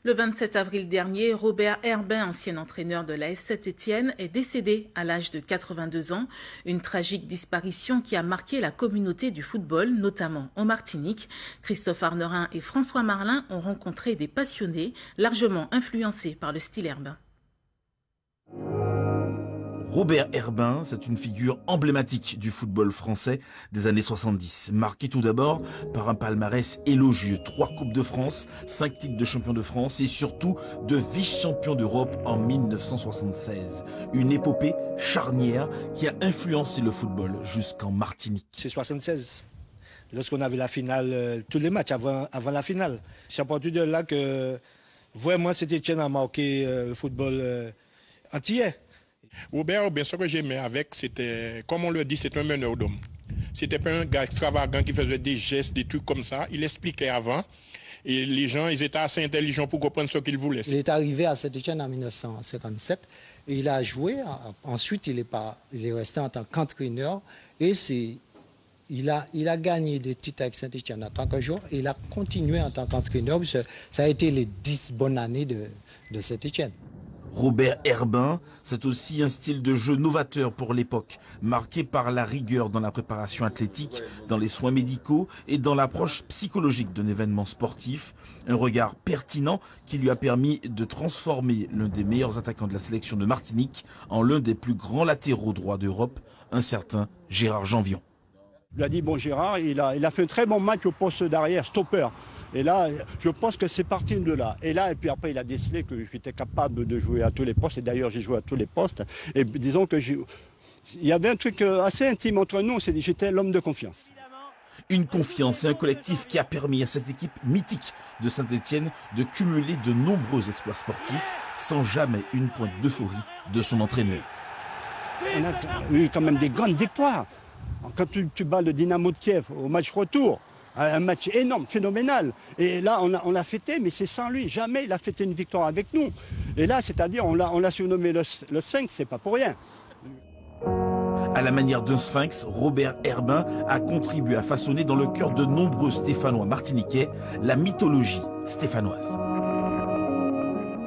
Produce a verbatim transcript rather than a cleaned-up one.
Le vingt-sept avril dernier, Robert Herbin, ancien entraîneur de l'A S Saint-Étienne, est décédé à l'âge de quatre-vingt-deux ans. Une tragique disparition qui a marqué la communauté du football, notamment en Martinique. Christophe Arnerin et François Marlin ont rencontré des passionnés, largement influencés par le style Herbin. Robert Herbin, c'est une figure emblématique du football français des années soixante-dix, marqué tout d'abord par un palmarès élogieux, trois Coupes de France, cinq titres de champion de France et surtout de vice-champion d'Europe en mille neuf cent soixante-seize. Une épopée charnière qui a influencé le football jusqu'en Martinique. C'est soixante-seize, lorsqu'on avait la finale, euh, tous les matchs avant, avant la finale. C'est à partir de là que vraiment Saint-Étienne a marqué euh, le football euh, antillais. Robert, bien sûr que j'aimais avec, c'était, comme on le dit, c'est un meneur d'hommes. C'était pas un gars extravagant qui faisait des gestes, des trucs comme ça. Il expliquait avant. Et les gens, ils étaient assez intelligents pour comprendre ce qu'ils voulaient. Il est arrivé à Saint-Étienne en mille neuf cent cinquante-sept et il a joué. Ensuite, il est, pas, il est resté en tant qu'entraîneur. Et c'est, il, a, il a gagné des titres avec Saint-Étienne en tant que joueur. Et il a continué en tant qu'entraîneur. Ça a été les dix bonnes années de, de Saint-Étienne. Robert Herbin, c'est aussi un style de jeu novateur pour l'époque, marqué par la rigueur dans la préparation athlétique, dans les soins médicaux et dans l'approche psychologique d'un événement sportif. Un regard pertinent qui lui a permis de transformer l'un des meilleurs attaquants de la sélection de Martinique en l'un des plus grands latéraux droits d'Europe, un certain Gérard Janvion. Il a dit, bon Gérard, il a, il a fait un très bon match au poste d'arrière, stopper. Et là, je pense que c'est parti de là. Et là, et puis après, il a décelé que j'étais capable de jouer à tous les postes. Et d'ailleurs, j'ai joué à tous les postes. Et disons que j'ai... il y avait un truc assez intime entre nous. J'étais l'homme de confiance. Une confiance et un collectif qui a permis à cette équipe mythique de Saint-Étienne de cumuler de nombreux exploits sportifs sans jamais une pointe d'euphorie de son entraîneur. On a eu quand même des grandes victoires. Quand tu, tu bats le Dynamo de Kiev au match retour, un match énorme, phénoménal. Et là, on l'a on a fêté, mais c'est sans lui. Jamais il a fêté une victoire avec nous. Et là, c'est-à-dire, on l'a surnommé le, le Sphinx, c'est pas pour rien. À la manière d'un sphinx, Robert Herbin a contribué à façonner dans le cœur de nombreux Stéphanois martiniquais la mythologie stéphanoise.